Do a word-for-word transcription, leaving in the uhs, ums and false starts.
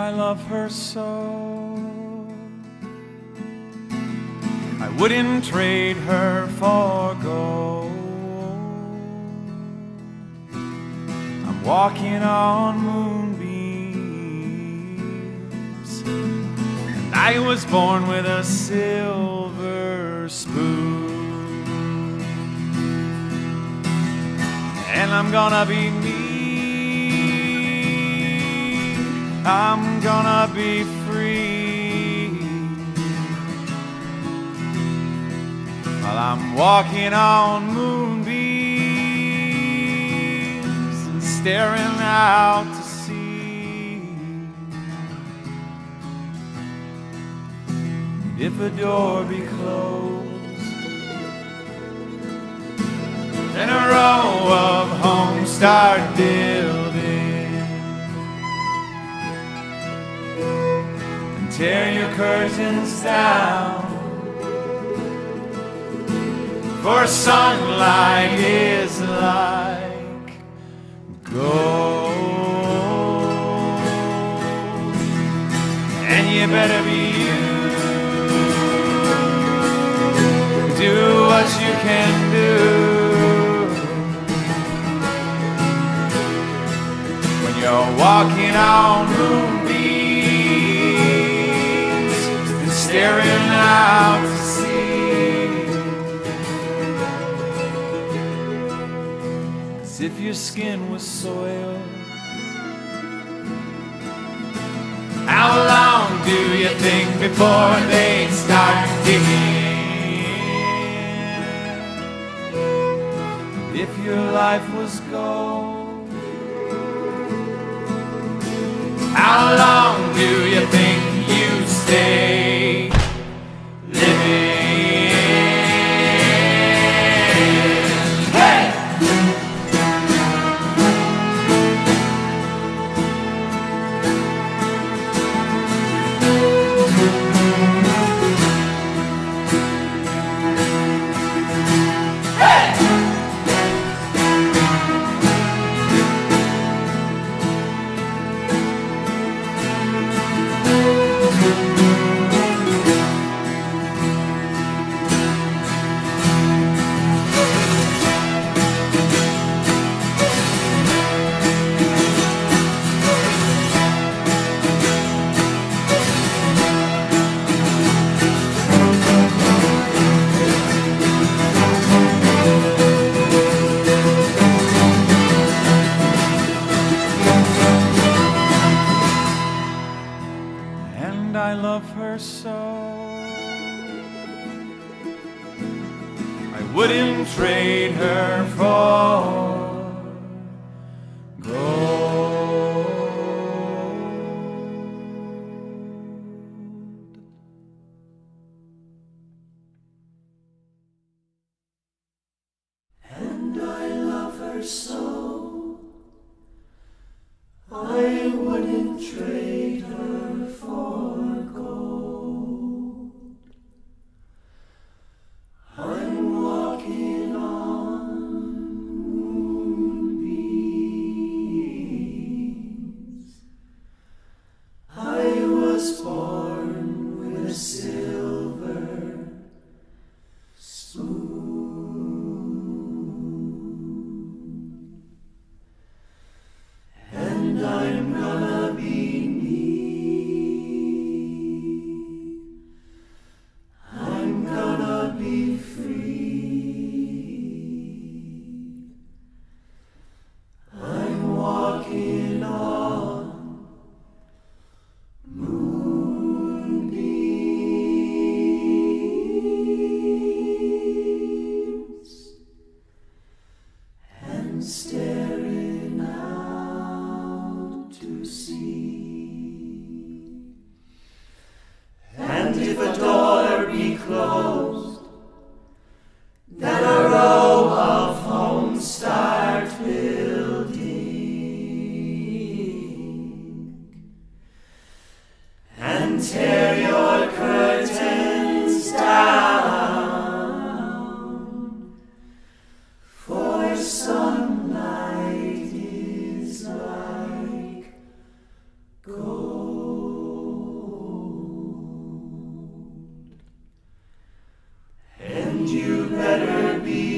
I love her so. I wouldn't trade her for gold. I'm walking on moonbeams, and I was born with a silver spoon. And I'm gonna be me, I'm gonna be free, while I'm walking on moonbeams and staring out to sea. If a door be closed, then a row of homes start building. Tear your curtains down, for sunlight is like gold. And you better be you, do what you can do when you're walking on moonbeams, staring out to sea. 'Cause if your skin was soiled, how long do you think before they start digging? If your life was gold, how long do you think you stay living? Hey! I love her so. I wouldn't trade her for gold. And I love her so. I wouldn't trade her for gold. I'm walking on you better be